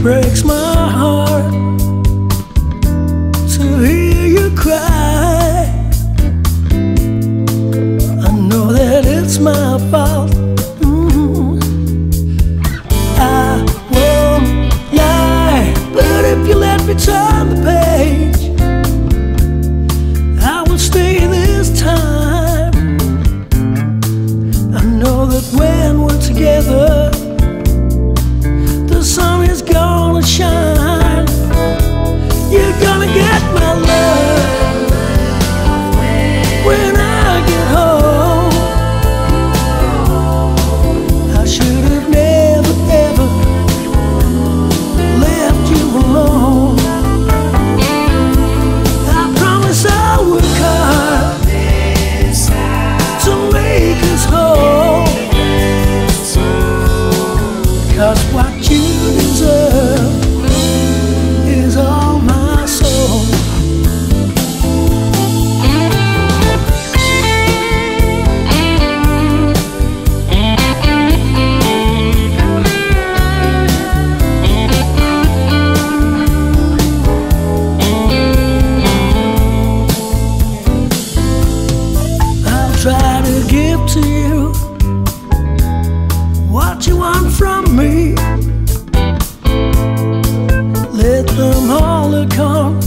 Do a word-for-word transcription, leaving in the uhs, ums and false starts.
breaks my heart to hear you cry. I know that it's my fault. Mm-hmm. I won't lie, but if you let me turn the page, I will stay this time. I know that when we're together, the sun is gonna shine. You're gonna get my love when I get home. I should have never ever left you alone. I promise I'll work hard to make us whole, 'cause what you deserve is all my soul. I'll try to give to you what you want from me. Let them all come